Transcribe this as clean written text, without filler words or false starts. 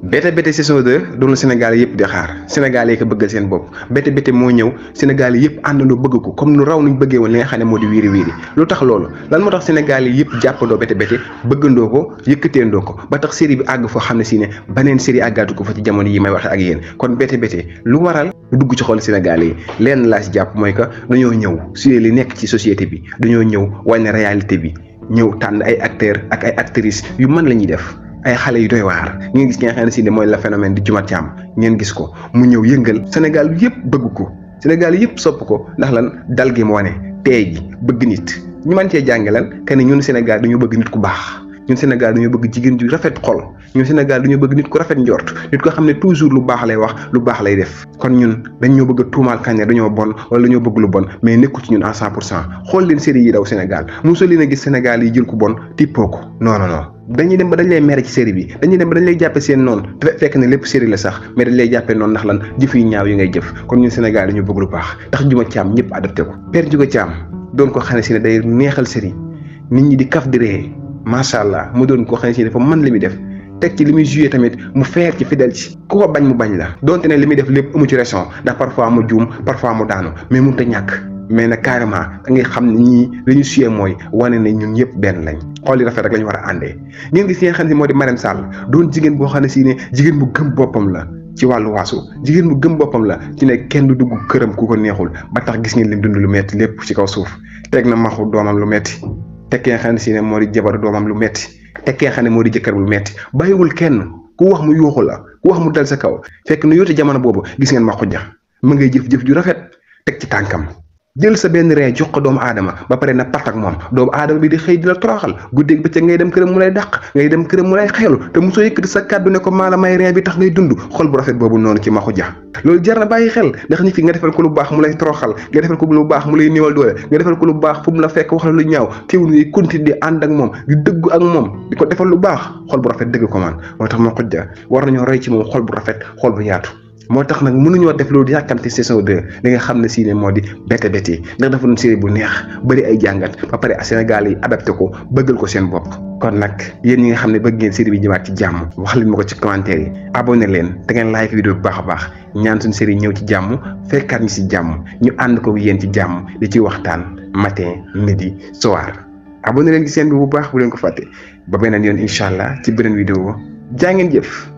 Bété Bété saison 2 doon Sénégal yëpp di xaar Sénégal yi ko bëggal seen bopp Bété Bété moo ñëw Sénégal yëpp àndandoo bëgg ko comme nu raw nuñ bëggee woon li nga xam ne moo di wiiri wiiri lu tax loolu lan moo tax Sénégal yi yëpp jàppandoo Bété Bété bëggandoo ko yëkkateendoo ko ba tax série bi àgg foo xam ne si ne beneen série àggaatu ko fa ci jamono yi may waxe ak yéen kon Bété Bété lu waral lu dugg ci xool Sénégal yi leen laa si jàpp mooy que dañoo ñëw suyee li nekk ci société bi dañoo ñëw wane réalité bi ñëw tànn ay acteurs ak ay actrices yu mën la ñuy def ay xale yu doy waar ngeen gis ki nga xam ne si ne mooy la phénomène di Diouma Thiam ngeen gis ko mu ñëw yëngal Sénégal yëpp bëgg ko Sénégal yëpp sopp ko ndax lan dal gi mu wane tey ji bëgg nit ñu mën cee jànge lan que ne ñun Sénégal dañoo bëgg nit ku baax ñun Sénégal dañoo bëgg jigéen ju rafet xol ñun Sénégal dañoo bëgg nit ku rafet njort nit ko xam ne toujours lu baax lay wax lu baax lay def kon ñun dañoo bëgg a tuumaal kañ ne dañoo bon wala dañoo bëgg lu bon mais nekku ci ñun à 100% xool leen série yi daw Sénégal mosoo leen a gis Sénégal yi jël ku bon tippoo ko non non non dañuy dem ba dañ lay mere ci série bi dañuy dem ba dañ lay jàppe seen noonu te fekk ne lépp série la sax mais dañ lay jàppee noonu ndax lan jëf yu ñaaw yi ngay jëf kon ñun Sénégal dañoo bëgg lu baax tax Diouma Thiam ñëpp adopté ko Père Diouma Thiam doon ko xam ne si ne day neexal série nit ñi di kaf di ree macha allah mu doon ko xam ne si dafa mën li muy def teg ci li muy joué tamit mu feer ci fidèle ci ku ko bañ mu bañ la donte ne li muy def lépp amu ci raison ndax parfois mu juum parfois mu daanu mais mënut a ñàkk mais nag carrément da ngay xam ne ñii li ñu suyee mooy wane ne ñun ñëpp benn lañ xool yi rafet rek la ñu war a àndee ngeen gis yi nga xam ne moo di Marème Sall doon jigéen boo xam ne si ne jigéen bu gëm boppam la ci wàllu waasu jigéen bu gëm boppam la ci ne kenn du dugg këram ku ko neexul ba tax gis ngeen lim dund lu metti lépp ci kaw suuf teg na maxu doomam lu metti teg ki nga xam ne si ne moo di jabaru doomam lu metti teg ki nga xam ne moo di jëkkër lu metti bàyyiwul kenn ku wax mu yuuxu la ku wax mu dal sa kaw fekk nu yóote jamono boobu gis ngeen ma xujja ma ngay jëf-jëf ju rafet teg ci tànkam jël sa benn ree jox ko doomu aadama ba pare na part ak moom doomu aadama bi di xëy di la toroxal guddeeg bëccëg ngay dem këram mu lay dàq ngay dem këram mu lay xeelu te mosoo yëkkati sa kàddu ne ko maa la may ree bi tax ngay dund xol bu rafet boobu noonu ci Maxu Ja loolu jar na bàyyi xel ndax nit ki nga defal ko lu baax mu lay toroxal nga defal ko lu baax mu lay néewal doole nga defal ko lu baax fu mu la fekk wax la lu ñaaw teewul ngay continuer di ànd ak moom di dëggu ak moom di ko defal lu baax xol bu rafet dëgg ko man moo tax Maxu Ja war nañoo roy ci moom xol bu rafet xol bu yaatu moo tax nag mënuñoo def loolu yàkkamti saison 2 li nga xam ne si ne moo di Bété Bété ndax dafa doon série bu neex bëri ay jàngat ba pare Sénégal yi adapté ko bëggal ko seen bopp kon nag yéen ñi nga xam ne bëgg ngeen série bi ñëwaat ci jàmm wax leen ma ko ci commentaire yi abonné leen te ngeen like vidéo bu baax a baax ñaan suñu série ñëw ci jàmm fekkaat ñi si jàmm ñu ànd ko yéen ci jàmm di ci waxtaan matin midi soir abonné leen ci seen bi bu baax bu leen ko fàtte ba beneen yoon incha allah ci beneen vidéo jaa ngeen jëf